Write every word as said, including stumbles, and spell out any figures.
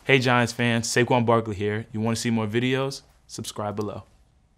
Hey Giants fans, Saquon Barkley here. You want to see more videos? Subscribe below.